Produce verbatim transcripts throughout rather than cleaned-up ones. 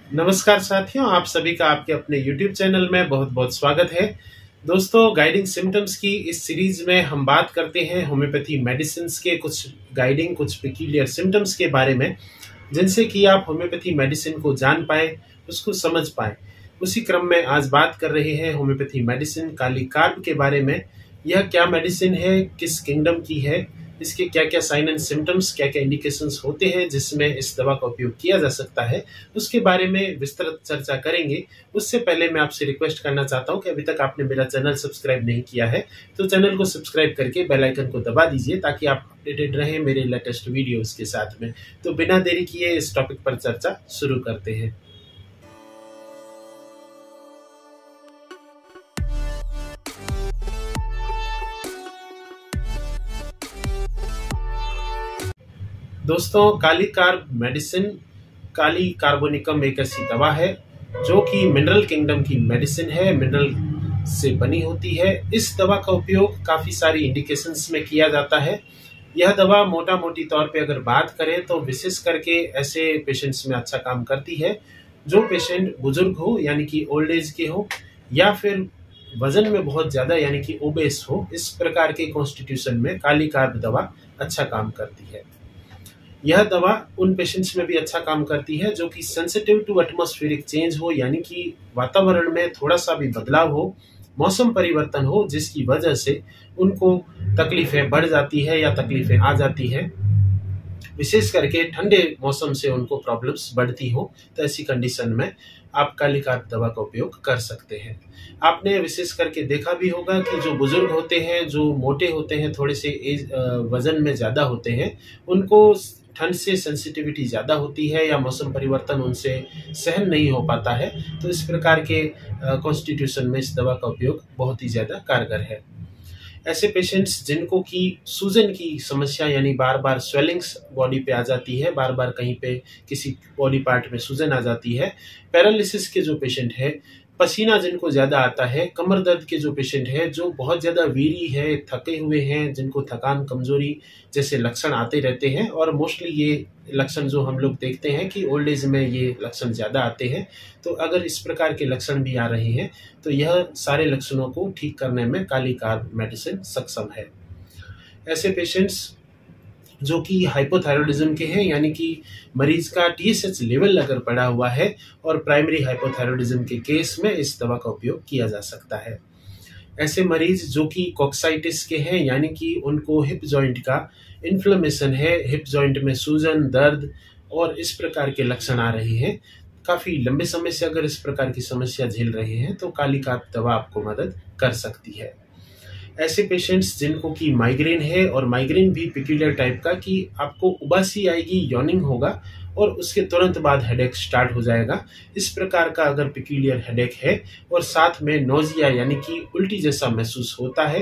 नमस्कार साथियों, आप सभी का आपके अपने यूट्यूब चैनल में बहुत बहुत स्वागत है। दोस्तों, गाइडिंग सिम्टम्स की इस सीरीज में हम बात करते हैं होम्योपैथी मेडिसिन के कुछ गाइडिंग कुछ पिक्यूलियर सिम्टम्स के बारे में, जिनसे कि आप होम्योपैथी मेडिसिन को जान पाए, उसको समझ पाए। उसी क्रम में आज बात कर रहे हैं होम्योपैथी मेडिसिन काली कार्ब के बारे में। यह क्या मेडिसिन है, किस किंगडम की है, इसके क्या क्या साइन एंड सिम्टम्स, क्या क्या इंडिकेशंस होते हैं जिसमें इस दवा का उपयोग किया जा सकता है, उसके बारे में विस्तृत चर्चा करेंगे। उससे पहले मैं आपसे रिक्वेस्ट करना चाहता हूं कि अभी तक आपने मेरा चैनल सब्सक्राइब नहीं किया है तो चैनल को सब्सक्राइब करके बेल आइकन को दबा दीजिए, ताकि आप अपडेटेड रहें मेरे लेटेस्ट वीडियोस के साथ में। तो बिना देरी किए इस टॉपिक पर चर्चा शुरू करते हैं। दोस्तों, kali carb medicine, kali carbonicum एक ऐसी दवा है जो कि मिनरल किंगडम की मेडिसिन है, मिनरल से बनी होती है। इस दवा का उपयोग काफी सारी इंडिकेशंस में किया जाता है। यह दवा मोटा मोटी तौर पे अगर बात करें तो विशेष करके ऐसे पेशेंट्स में अच्छा काम करती है जो पेशेंट बुजुर्ग हो यानी कि ओल्ड एज के हो, या फिर वजन में बहुत ज्यादा यानी कि ओबेस हो। इस प्रकार के कॉन्स्टिट्यूशन में काली कार्ब दवा अच्छा काम करती है। यह दवा उन पेशेंट्स में भी अच्छा काम करती है जो कि सेंसिटिव टू एटमॉस्फेरिक चेंज हो, यानी कि वातावरण में थोड़ा सा भी बदलाव हो, मौसम परिवर्तन हो, जिसकी वजह से उनको तकलीफें बढ़ जाती है या तकलीफें आ जाती है। विशेष करके ठंडे मौसम से उनको प्रॉब्लम्स बढ़ती हो, तो ऐसी कंडीशन में आप काली कार्ब दवा का उपयोग कर सकते हैं। आपने विशेष करके देखा भी होगा कि जो बुजुर्ग होते हैं, जो मोटे होते हैं, थोड़े से एज वजन में ज्यादा होते हैं, उनको ठंड से सेंसिटिविटी ज्यादा होती है या मौसम परिवर्तन उनसे सहन नहीं हो पाता है। तो इस प्रकार के कॉन्स्टिट्यूशन में इस दवा का उपयोग बहुत ही ज्यादा कारगर है। ऐसे पेशेंट्स जिनको की सूजन की समस्या यानी बार बार स्वेलिंग्स बॉडी पे आ जाती है, बार बार कहीं पे किसी बॉडी पार्ट में सूजन आ जाती है, पैरालिसिस के जो पेशेंट है, पसीना जिनको ज्यादा आता है, कमर दर्द के जो पेशेंट है, जो बहुत ज्यादा वीरी है, थके हुए हैं, जिनको थकान कमजोरी जैसे लक्षण आते रहते हैं, और मोस्टली ये लक्षण जो हम लोग देखते हैं कि ओल्ड एज में ये लक्षण ज्यादा आते हैं। तो अगर इस प्रकार के लक्षण भी आ रहे हैं तो यह सारे लक्षणों को ठीक करने में काली कार्ब मेडिसिन सक्षम है। ऐसे पेशेंट्स जो कि हाइपोथायरॉयडिज्म के हैं, यानी कि मरीज का टीएसएच लेवल अगर बढ़ा हुआ है और प्राइमरी हाइपोथायरॉयडिज्म के केस में इस दवा का उपयोग किया जा सकता है। ऐसे मरीज जो कि कोक्साइटिस के हैं, यानी कि उनको हिप जॉइंट का इन्फ्लेमेशन है, हिप जॉइंट में सूजन, दर्द और इस प्रकार के लक्षण आ रहे हैं, काफी लंबे समय से अगर इस प्रकार की समस्या झेल रहे हैं तो काली कार्ब दवा आपको मदद कर सकती है। ऐसे पेशेंट्स जिनको की माइग्रेन है, और माइग्रेन भी पिक्यूलियर टाइप का, कि आपको उबासी आएगी, यॉर्निंग होगा और उसके तुरंत बाद हेडेक स्टार्ट हो जाएगा। इस प्रकार का अगर पिक्यूलियर हेडेक है और साथ में नोजिया यानी कि उल्टी जैसा महसूस होता है,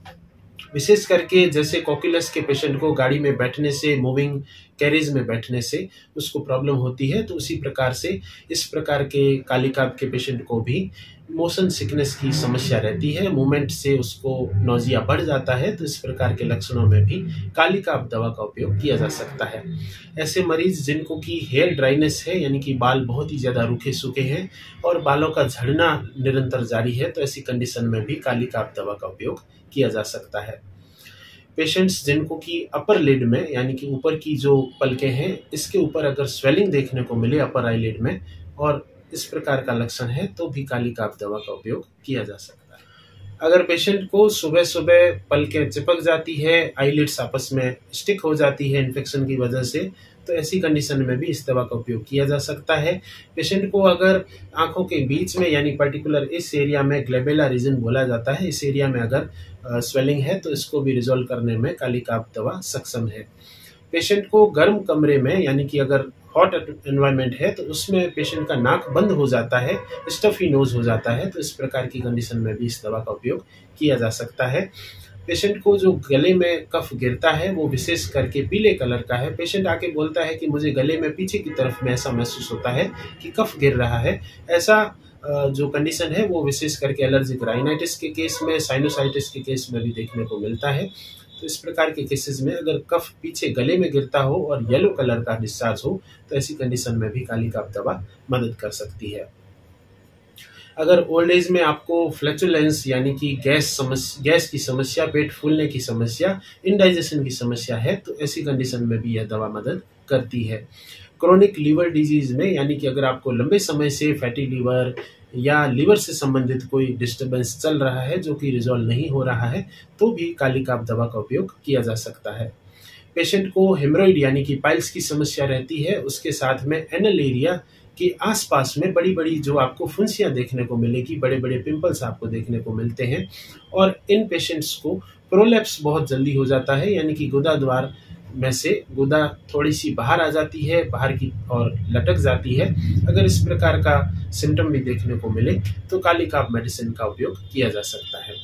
विशेष करके जैसे कॉक्यूलस के पेशेंट को गाड़ी में बैठने से, मूविंग कैरेज में बैठने से उसको प्रॉब्लम होती है, तो उसी प्रकार से इस प्रकार के काली कार्ब के पेशेंट को भी मोशन सिकनेस की समस्या रहती है, मूवमेंट से उसको नोजिया बढ़ जाता है। तो इस प्रकार के लक्षणों में भी काली कार्ब दवा का उपयोग किया जा सकता है। ऐसे मरीज जिनको की हेयर ड्राइनेस है, यानी कि बाल बहुत ही ज्यादा रूखे सूखे हैं और बालों का झड़ना निरंतर जारी है, तो ऐसी कंडीशन में भी काली कार्ब दवा का उपयोग किया जा सकता है। पेशेंट्स जिनको की अपर लिड में, यानी कि ऊपर की जो पलकें हैं, इसके ऊपर अगर स्वेलिंग देखने को मिले अपर आईलिड में, और इस प्रकार का लक्षण है, तो भी काली कार्ब दवा का उपयोग किया जा सकता है। अगर पेशेंट को सुबह सुबह पलकें चिपक जाती है, आईलिड्स आपस में स्टिक हो जाती है इन्फेक्शन की वजह से, तो ऐसी कंडीशन में भी इस दवा का उपयोग किया जा सकता है। पेशेंट को अगर आंखों के बीच में, यानी पर्टिकुलर इस एरिया में, ग्लेबेला रीजन बोला जाता है, इस एरिया में अगर स्वेलिंग है तो इसको भी रिजोल्व करने में काली कार्ब दवा सक्षम है। पेशेंट को गर्म कमरे में, यानी कि अगर हॉट एनवायरनमेंट है तो उसमें पेशेंट का नाक बंद हो जाता है, स्टफी नोज हो जाता है, तो इस प्रकार की कंडीशन में भी इस दवा का उपयोग किया जा सकता है। पेशेंट को जो गले में कफ गिरता है वो विशेष करके पीले कलर का है, पेशेंट आके बोलता है कि मुझे गले में पीछे की तरफ में ऐसा महसूस होता है कि कफ गिर रहा है, ऐसा जो कंडीशन है वो विशेष करके एलर्जिक राइनाइटिस के केस में, साइनोसाइटिस के केस में भी देखने को मिलता है। तो इस प्रकार के केसेस में अगर कफ पीछे गले में गिरता हो और येलो कलर का डिस्चार्ज हो तो ऐसी कंडीशन में भी काली काप दवा मदद कर सकती है। अगर ओल्ड एज में आपको फ्लैचुलेंस यानी कि गैस समस्या गैस की समस्या, पेट फूलने की समस्या, इंडाइजेशन की समस्या है तो ऐसी कंडीशन में भी यह दवा मदद करती है। क्रोनिक लीवर डिजीज में यानी कि अगर आपको लंबे समय से फैटी लीवर या लीवर से संबंधित कोई डिस्टर्बेंस चल रहा है जो कि रिजॉल्व नहीं हो रहा है तो भी काली काप दवा का उपयोग किया जा सकता है। पेशेंट को हेमरोइड यानी कि पाइल्स की समस्या रहती है, उसके साथ में एनल एरिया के आसपास में बड़ी बड़ी जो आपको फुंसियां देखने को मिलेगी, बड़े बड़े पिंपल्स आपको देखने को मिलते हैं और इन पेशेंट्स को प्रोलैप्स बहुत जल्दी हो जाता है यानी कि गुदा द्वार में से गुदा थोड़ी सी बाहर आ जाती है, बाहर की और लटक जाती है। अगर इस प्रकार का सिम्टम भी देखने को मिले तो काली काप मेडिसिन का उपयोग किया जा सकता है।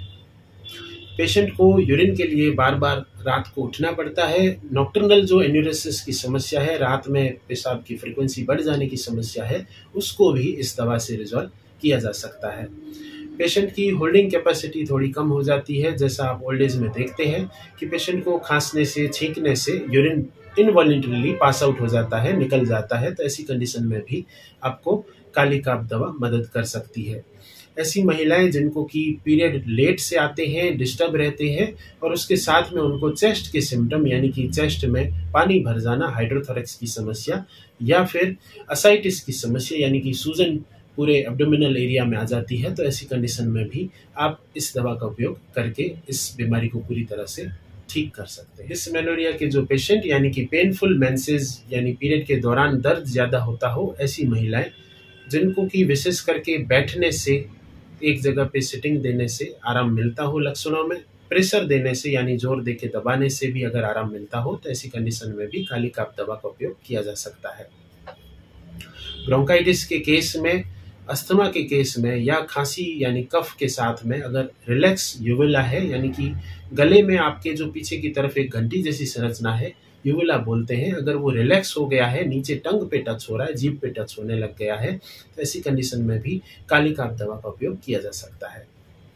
पेशेंट को यूरिन के लिए बार बार रात को उठना पड़ता है। नॉक्टर्नल जो एन्यूरेसिस की समस्या है, रात में पेशाब की फ्रीक्वेंसी बढ़ जाने की समस्या है, उसको भी इस दवा से रिजॉल्व किया जा सकता है। पेशेंट की होल्डिंग कैपेसिटी थोड़ी कम हो जाती है, जैसा आप ओल्ड एज में देखते हैं कि पेशेंट को खांसने से, छींकने से यूरिन इनवॉलंटरीली पास आउट हो जाता है, निकल जाता है, तो ऐसी कंडीशन में भी आपको काली काप दवा मदद कर सकती है। ऐसी महिलाएं जिनको कि पीरियड लेट से आते हैं, डिस्टर्ब रहते हैं और उसके साथ में उनको चेस्ट के सिम्टम यानी कि चेस्ट में पानी भर जाना, हाइड्रोथोरेक्स की समस्या या फिर असाइटिस की समस्या यानी कि सूजन पूरे एब्डोमिनल एरिया में आ जाती है, तो ऐसी कंडीशन में भी आप इस दवा का उपयोग करके इस बीमारी को पूरी तरह से ठीक कर सकते हैं। डिस्मेनोरिया के जो पेशेंट यानी कि पेनफुल मेंसेस यानी पीरियड के दौरान दर्द ज्यादा होता हो, ऐसी महिलाएं जिनको कि विशेष करके बैठने से, एक जगह पे सिटिंग देने से आराम मिलता हो, लक्षणों में प्रेशर देने से यानी जोर देके दबाने से भी अगर आराम मिलता हो तो ऐसी कंडीशन में भी काली काप दवा का उपयोग किया जा सकता है। ब्रोंकाइटिस के केस में, अस्थमा के केस में या खांसी यानी कफ के साथ में अगर रिलैक्स यूविला है यानी कि गले में आपके जो पीछे की तरफ एक घंटी जैसी संरचना है, यूविला बोलते हैं, अगर वो रिलैक्स हो गया है, नीचे टंग पे टच हो रहा है, जीभ पे टच होने लग गया है, तो ऐसी कंडीशन में भी काली काप दवा का उपयोग किया जा सकता है।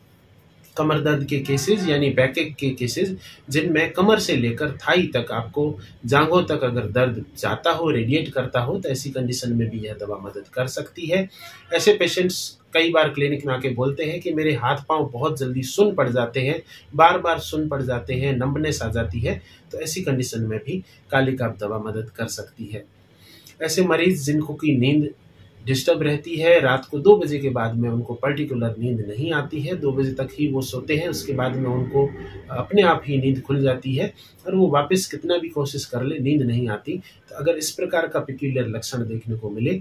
कमर दर्द के केसेस यानी बैकएक के केसेस जिनमें कमर से लेकर थाई तक आपको जांघों तक अगर दर्द जाता हो, रेडिएट करता हो, तो ऐसी कंडीशन में भी यह दवा मदद कर सकती है। ऐसे पेशेंट्स कई बार क्लिनिक में आके बोलते हैं कि मेरे हाथ पांव बहुत जल्दी सुन्न पड़ जाते हैं, बार बार सुन्न पड़ जाते हैं, नंबनेस आ जाती है, तो ऐसी कंडीशन में भी काली काप दवा मदद कर सकती है। ऐसे मरीज जिनको की नींद डिस्टर्ब रहती है, रात को दो बजे के बाद में उनको पर्टिकुलर नींद नहीं आती है, दो बजे तक ही वो सोते हैं, उसके बाद में उनको अपने आप ही नींद खुल जाती है और वो वापस कितना भी कोशिश कर ले नींद नहीं आती, तो अगर इस प्रकार का पेक्यूलियर लक्षण देखने को मिले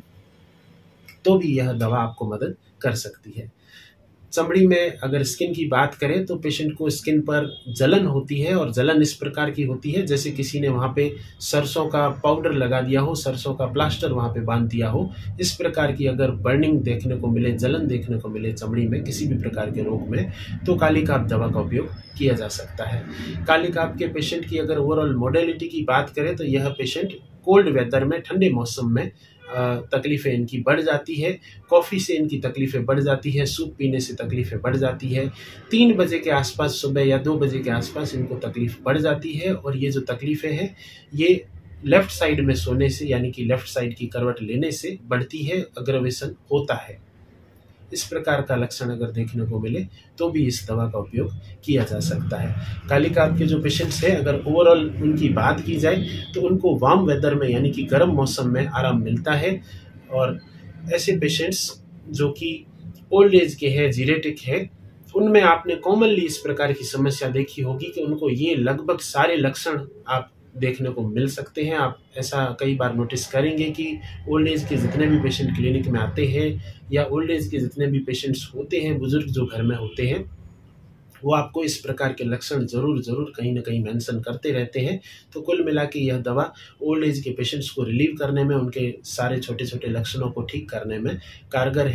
तो भी यह दवा आपको मदद कर सकती है। चमड़ी में अगर स्किन की बात करें तो पेशेंट को स्किन पर जलन होती है और जलन इस प्रकार की होती है जैसे किसी ने वहाँ पे सरसों का पाउडर लगा दिया हो, सरसों का प्लास्टर वहाँ पे बांध दिया हो। इस प्रकार की अगर बर्निंग देखने को मिले, जलन देखने को मिले चमड़ी में किसी भी प्रकार के रोग में, तो काली काप दवा का उपयोग किया जा सकता है। काली काप के पेशेंट की अगर ओवरऑल मोडेलिटी की बात करें तो यह पेशेंट कोल्ड वेदर में, ठंडे मौसम में तकलीफ़ें इनकी बढ़ जाती है, कॉफ़ी से इनकी तकलीफ़ें बढ़ जाती है, सूप पीने से तकलीफ़ें बढ़ जाती है, तीन बजे के आसपास सुबह या दो बजे के आसपास इनको तकलीफ़ बढ़ जाती है और ये जो तकलीफ़ें हैं ये लेफ़्ट साइड में सोने से यानी कि लेफ़्ट साइड की करवट लेने से बढ़ती है, अग्रवेशन होता है। इस प्रकार का लक्षण अगर देखने को मिले तो भी इस दवा का उपयोग किया जा सकता है। काली काप के जो पेशेंट्स हैं अगर ओवरऑल उनकी बात की जाए तो उनको वार्म वेदर में यानी कि गर्म मौसम में आराम मिलता है और ऐसे पेशेंट्स जो कि ओल्ड एज के हैं, जीरेटिक है, उनमें आपने कॉमनली इस प्रकार की समस्या देखी होगी कि उनको ये लगभग सारे लक्षण आप देखने को मिल सकते हैं। आप ऐसा कई बार नोटिस करेंगे कि ओल्ड एज के जितने भी पेशेंट क्लिनिक में आते हैं या ओल्ड एज के जितने भी पेशेंट्स होते हैं, बुजुर्ग जो घर में होते हैं, वो आपको इस प्रकार के लक्षण ज़रूर ज़रूर कहीं ना कहीं मेंशन करते रहते हैं। तो कुल मिला के यह दवा ओल्ड एज के पेशेंट्स को रिलीव करने में, उनके सारे छोटे छोटे लक्षणों को ठीक करने में कारगर है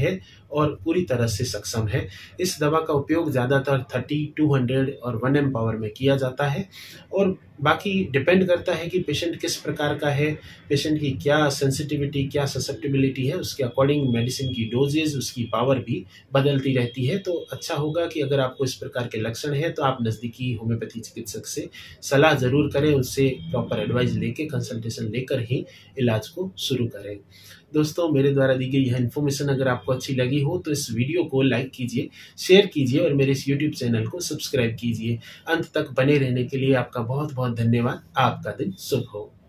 और पूरी तरह से सक्षम है। इस दवा का उपयोग ज़्यादातर थर्टी, टू हंड्रेड और वन एम पावर में किया जाता है और बाकी डिपेंड करता है कि पेशेंट किस प्रकार का है, पेशेंट की क्या सेंसिटिविटी, क्या ससेप्टिबिलिटी है, उसके अकॉर्डिंग मेडिसिन की डोजेज, उसकी पावर भी बदलती रहती है। तो अच्छा होगा कि अगर आपको इस प्रकार के लक्षण हैं तो आप नज़दीकी होम्योपैथी चिकित्सक से सलाह ज़रूर करें, उनसे प्रॉपर एडवाइस लेके, कंसल्टेशन लेकर ही इलाज को शुरू करें। दोस्तों, मेरे द्वारा दी गई यह इन्फॉर्मेशन अगर आपको अच्छी लगी हो तो इस वीडियो को लाइक कीजिए, शेयर कीजिए और मेरे इस यूट्यूब चैनल को सब्सक्राइब कीजिए। अंत तक बने रहने के लिए आपका बहुत बहुत धन्यवाद। आपका दिन शुभ हो।